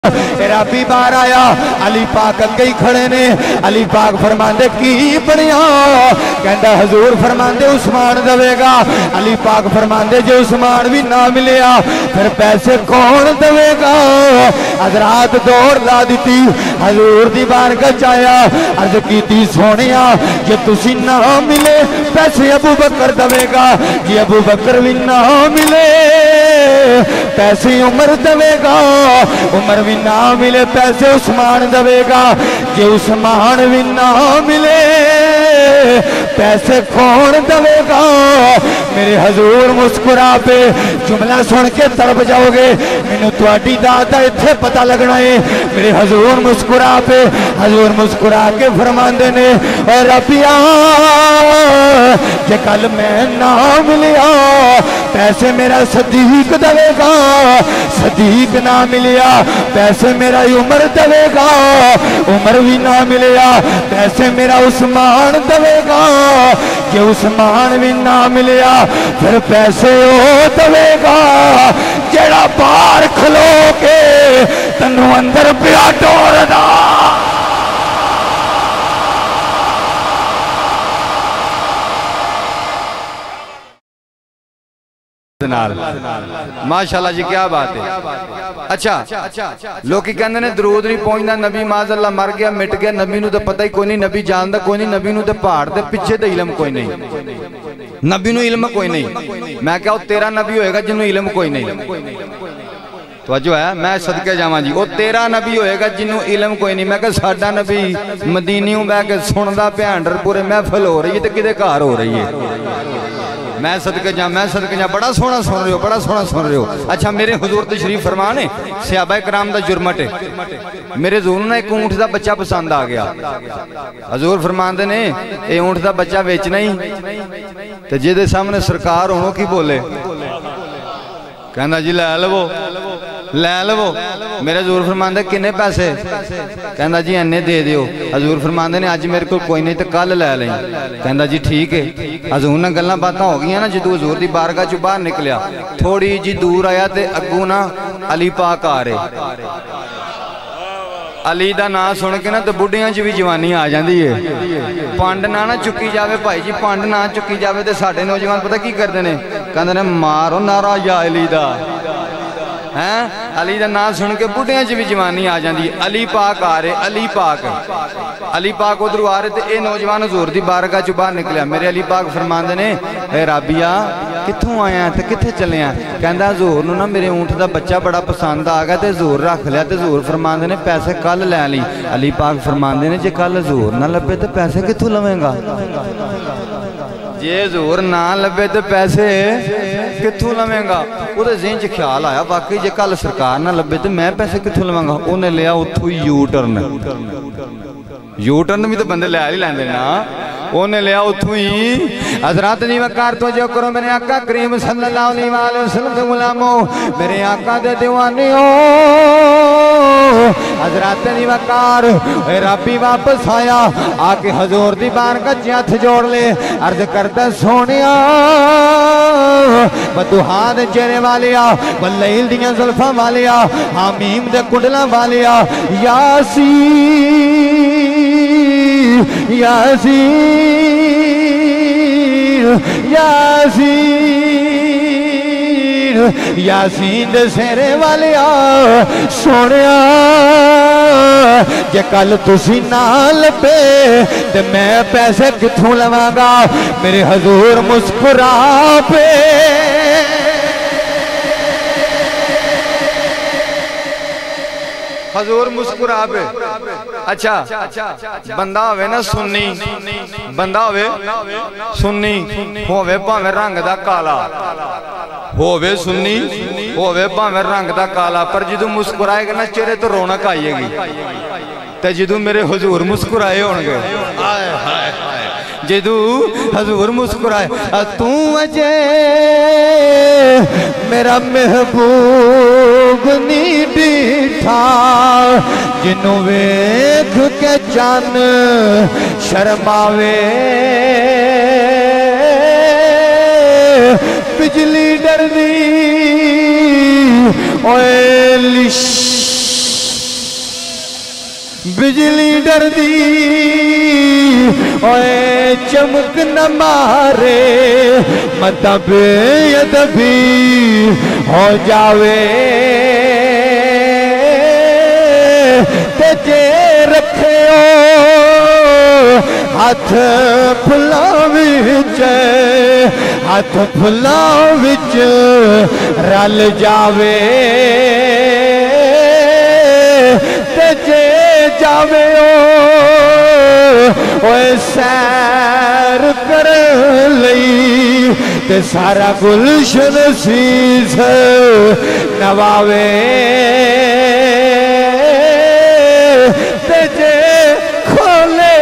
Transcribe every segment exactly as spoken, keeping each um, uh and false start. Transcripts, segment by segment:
ربی بار آیا علی پاک اگئی کھڑے نے علی پاک فرماندے کی بنیا کہندہ حضور فرماندے عثمان دوے گا علی پاک فرماندے جو عثمان بھی نہ ملیا پھر پیسے کون دوے گا حضرات دور لا دیتی حضور دی بارگاہ چایا عرض کیتی سونیا یہ تسی نہ ملے پیسے ابو بکر دوے گا یہ ابو بکر بھی نہ ملے پیسے عمر دوے گا عمر بھی نہ ملے پیسے عثمان دوے گا کہ عثمان بھی نہ ملے پیسے کون دوے گا میرے حضور مسکرا پہ جملہ سن کے تڑپ جاؤ گے میں تواڈی دادا اتھے پتہ لگنا ہے میرے حضور مسکرا پہ حضور مسکرا کے فرماندے نے اے ربیا کہ کل میں نہ ملیا پیسے میرا صدیق دوے گا صدیق نہ ملیا پیسے میرا عمر دوے گا عمر بھی نہ ملیا پیسے میرا عثمان دوے گا کہ عثمان بھی نہ ملیا پھر پیسے او دوے گا جڑا باہر کھلو کے تنو اندر پیا ٹور دا ماشاءاللہ جی کیا بات ہے اچھا لوکی کہندے نے درود نہیں پہنچنا نبی معاذ اللہ مر گیا مٹ گیا نبی نو تے پتہ ہی کوئی نہیں نبی جاندا کوئی نہیں نبی نو تے پہاڑ دے پیچھے تے علم کوئی نہیں نبی نو علم کوئی نہیں میں کہا وہ تیرا نبی ہوئے گا جنہوں علم کوئی نہیں توجہ ہے میں صدقے جاواں جی وہ تیرا نبی ہوئے گا جنہوں علم کوئی نہیں میں کہا ساڈا نبی مدینیوں بے کے سندا پیانڈر پورے محفل ہو رہی ہے تے کدے گھر ہو رہی ہے میں صدقے جاں میں صدقے جاں بڑا سونا سن رہے ہو بڑا سونا سن رہے ہو اچھا میرے حضور تشریف فرمانے صحابہ کرام دا جرمٹ ہے میرے حضور نے ایک اونٹ دا بچہ پسند آ گیا حضور فرماندے نے اے اونٹ دا بچہ بیچنا ہی تے جے دے سامنے سرکار ہونوں کی بولے کہنا جی لے لو لے لو میرے حضور فرماندے کنے پیسے کہنا جی انہیں دے دیو حضور فرماندے نے آج میرے کو کوئی نہیں تو کل لے لیں کہنا جی ٹھیک ہے حضور نے گلنا باتاں ہو گئی ہیں نا جدو حضور دی بارگاہ چو باہر نکلیا تھوڑی جی دور آیا تے اگو نا علی پاک آ رہے علی دا نا سن کے نا تو بڑھیاں جو بھی جوانی آ جاندی ہے پانڈ نا نا چکی جاوے بھائی جی پانڈ نا چکی جاوے تے ساڑھے نوجوان پتہ کی کر دینے کہندے نے مارو نارا یا علی دا علی دا نا سن کے بڑھیاں جو بھی جوانی آ جاندی ہے علی پاک آ رہے علی پاک علی پاک ادھر آ رہے تے اے نوجوان حضور دی بارگاہ چو باہر نکلیا میرے علی پاک فرماندے نے اے رابیہ کتھوں آیا تے کتھے چلے ہیں کہندہ حضور نو نا میرے اونٹ دا بچہ بڑا پسند آ گیا تے حضور رکھ لیا تے حضور فرماندے نے پیسے کل لے لی علی پاک فرماندے نے جے کل حضور نہ لبے تے پیسے کتھوں لویں گا جے حضور نہ لبے تے پیسے کتھوں لویں گا وہ دے ذہن چ خیال آیا واقعی جے کل سرکار نہ لبے تے میں پیسے کتھوں لواں گا انہیں لیا اتھو یو ٹرن یو ٹرن بھی تو بندے لے ہی لیندے نا انہیں لیا اتھو ہی حضرات جی وقار تو جو کرو میرے آقا کریم صلی اللہ علیہ وآلہ وسلم دے غلاموں میرے آقا دے دیوانیوں حضرات جی وقار اے ربی واپس آیا آکے حضور دی بارگاہ ہاتھ جوڑ لے عرض کرتا سونیا بدوہان چہرے والیا واللیل دیاں زلفہ والیا حامیم دے کڈلا والیا یاسین یاسین یاسین یاسین دے سیرے والیا سونیا کہ کل تسی نہ لبے تے میں پیسے کتھوں لواں گا میرے حضور مسکرا پہ حضور مسکرا پہ اچھا بندہ ہوئے نا سنی بندہ ہوئے سنی ہوئے پاہمیں رنگ دا کالا ہوئے سنی ہوئے پاہمیں رنگ دا کالا پر جدو مسکرائے گا نا چہرے تو رونق آئیے گی تے جدو میرے حضور مسکرائے ہونگے جدو حضور مسکرائے تو اجے میرا محبوب نہیں بیٹھا جنوں ویکھ کے چان شرماوے بجلی ڈر دی اوے لش बिजली डरदी ओए चमक न मारे मता बेअदबी हो जावे ते जे रखियो हाथ फुल्लां विच हाथ फुल्लां विच रल जावे ते जे जावे ओए सैर कर लई ते सारा गुलशन सीस नवावे ते जे खोले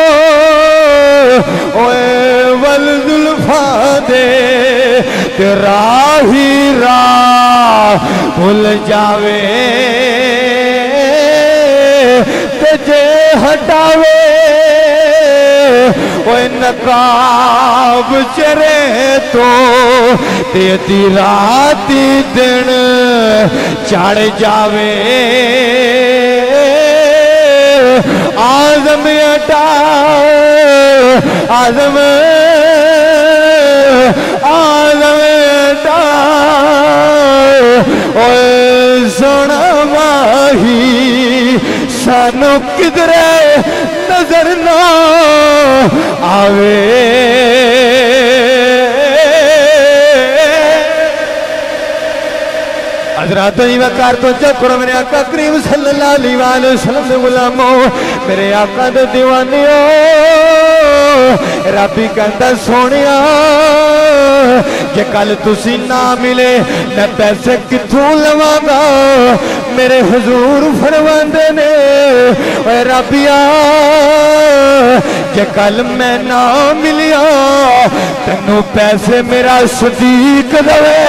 ओए वल जुल्फा दे ते राही राह भूल जावे ते जे हटावे ओए नकाब चरे तो ते दी रात दिन चढ़ जावे आज़म अटा आज़म आज़म अटा ओए सोना माही सानू किधरे नजर ना आवे हज़रात वकार तो चक्रो मेरे आका करीम सल्लल्लाहु अलैहि वसल्लम दे गुलामो मेरे आका दे दीवानियो रब्बी कहंदा सोनिया जे कल तुसी ना मिले मैं पैसे किथों लवांगा मेरे हुजूर फरमांदे ने ओए रब्बिया जे कल मैं ना मिलिया तैनू पैसे मेरा सदीक दवे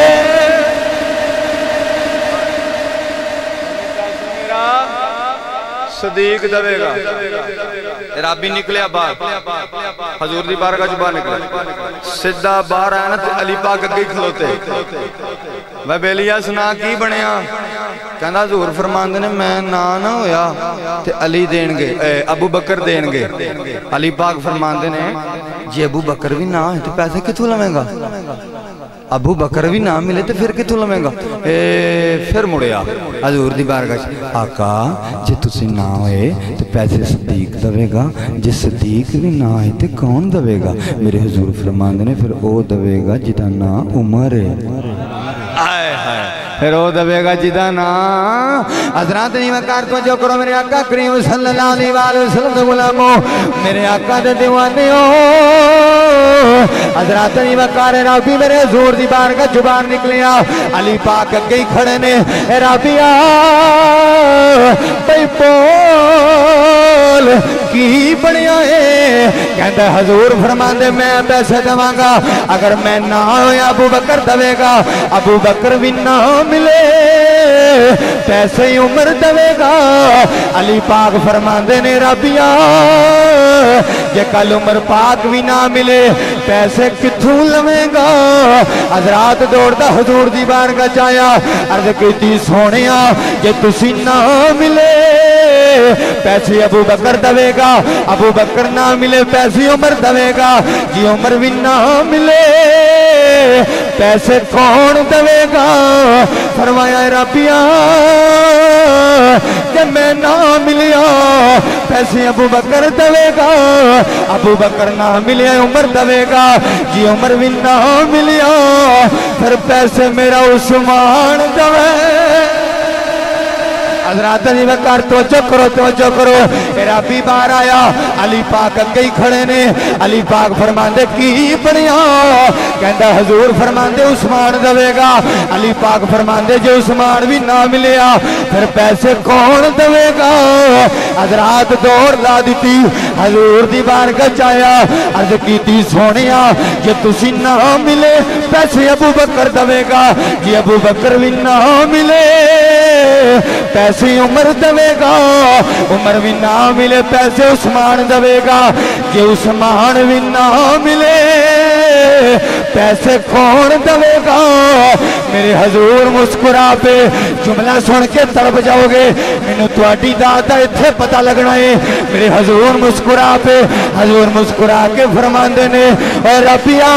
सदीक दवेगा राबी निकलिया बाहर हजूर दी बारगाह च बाहर निकला सीधा बाहर आया ना ते अली पाक अगे खलोते मैं बेलिया सुना की बनया कहंदा हजूर फरमांदे ने मैं ना ना होया ते अली देणगे अबू बकर देणगे अली पाक फरमांदे ने जे अबू बकर भी ना है तो पैसे किथों लवेंगा अबू बकर भी ना मिले तो फिर किथों लवेंगा ए फिर मुड़िया हजूर दी बारगाह आका जे तुसी ना होए तो पैसे सदीक दवेगा जे सदीक भी ना है तो कौन दवेगा मेरे हजूर फरमांदे ने फिर ओ दवेगा जिदा ना उमर है फिर वो दबेगा जिदा ना हज़रात नहीं वकार तो जो करो मेरे आका करीम सल्लल्लाहु अलैहि वसल्लम दे गुलामो मेरे आका दे दीवानियो हज़रात नहीं वकार राबी मेरे हजूर दी बारगाह जुबान निकलिया अली पाक अगे ही खड़े ने राबिया भाई बोल की बनया है कहंदा हजूर फरमांदे मैं पैसे देवांगा अगर मैं ना होया अबू बकर दवेगा अबू बकर भी ना मिले पैसे ही उम्र दवेगा अली पाक फरमांदे ने रबिया जे कल उम्र पाक भी ना मिले पैसे किथों लवेगा हज़रात दौड़दा हजूर दी बारगाह च आया अर्ज कीती सोनिया जे तुसी ना मिले पैसे अबू बकर दवेगा अबू बकर ना मिले पैसे उम्र दवेगा जी उम्र भी ना मिले पैसे कौन दवेगा फरमाया रबिया कि मैं ना मिलिया पैसे अबू बकर दवेगा अबू बकर ना मिले उम्र दवेगा जी उम्र भी ना मिलिया फिर पैसे मेरा उस्मान दवे हज़रात जी वकार तवज्जो करो तवज्जो करो राबी बाहर आया अली पाक अगे ही खड़े ने अली पाक फरमांदे की बनया कहंदा हजूर फरमांदे उस्मान दवेगा अली पाक फरमांदे जे उस्मान भी ना मिलिया फिर पैसे कौन दवेगा हज़रात दौड़ ला दी हजूर दी बारगाह च आया अर्ज कीती सोनिया जे तुसी ना मिले पैसे अबू बकर दवेगा जे अबू बकर भी ना मिले पैसे उम्र दवेगा उम्र भी ना मिले पैसे उस्मान दवेगा जे उस्मान भी ना मिले पैसे कौन दवेगा میرے حضور مسکرا پہ جملہ سن کے تڑپ جاؤ گے مینوں تواڈی ذات دا ایتھے پتہ لگنا ہے میرے حضور مسکرا پہ حضور مسکرا کے فرماندے نے اے ربیا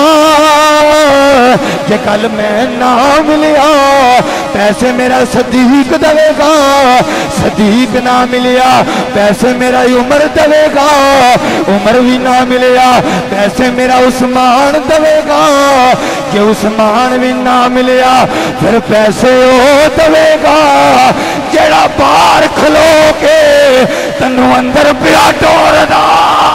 کہ کل میں نہ ملیا پیسے میرا صدیق دے گا صدیق نہ ملیا پیسے میرا عمر دے گا عمر بھی نہ ملیا پیسے میرا عثمان دے گا کہ عثمان بھی نہ ملیا پھر پیسے او دے گا جڑا باہر کھلو کے تنو اندر پیا ٹور دا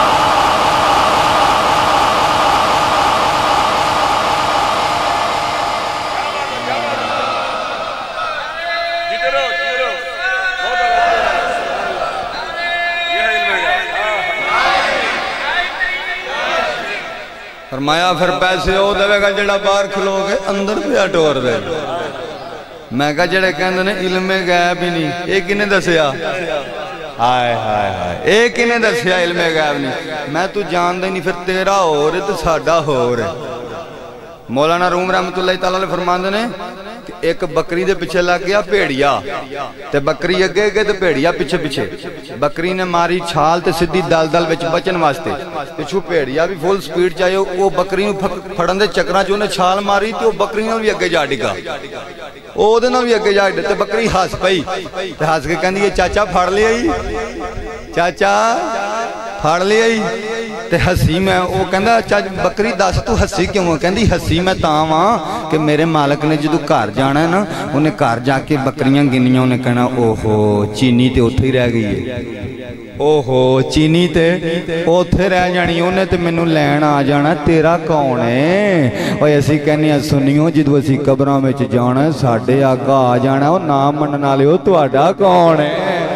فرمایا پھر پیسے او دے گا جڑا باہر کھلو کے اندر پیا ٹور دے میں کہا جڑے کہندے نے علم غیب ہی نہیں اے کنے دسیا ہائے ہائے ہائے اے کنے دسیا علم غیب نہیں میں تو جان دے نہیں پھر تیرا ہو رہے تو ساڈا ہو رہے مولانا روم رحمت اللہ تعالی علیہ فرماندے نے کہ ایک بکری دے پیچھے لگ گیا بھیڑیا تے بکری اگے گئے تے بھیڑیا پیچھے پیچھے بکری نے ماری چھال تے سدھی دل دل وچ بچن واسطے پچھو بھیڑیا بھی فل سپیڈ چاہیے وہ بکری نو پھڑن دے چکراں چ انہیں چھال ماری تے وہ بکری نال بھی اگے جا ڈگا او دے نال بھی اگے جا ڈگا تے بکری ہس پئی تے ہس کے کہندی اے چاچا پھڑ لیا ہی چاچا پھڑ لیا ہی تے ہسی میں وہ کہندا بکری دس تو ہسی کیوں کہندی ہسی میں تاں واں کہ میرے مالک نے جدوں گھر جانا ہے نا انہیں گھر جا کے بکریاں گنیاں انہیں کہنا اوہو چینی تے اوتھے ہی رہ گئی ہے اوہو چینی تے اوتھے رہ جانی انہیں تے مینوں لین آ جانا تیرا کون ہے اوہ اسی کہنی ہیں سنیوں جدوں اسی قبراں وچ جانا ہے ساڈے آگا آ جانا ہے وہ نام منن والے او تہاڈا کون ہے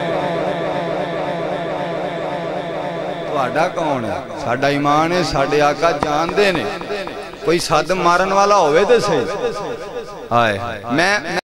تہاڈا کون ہے ساڈا ایمان ہے ساڈے آقا جان دے نے کوئی صد مارن والا ہوئے تے صحیح ہائے میں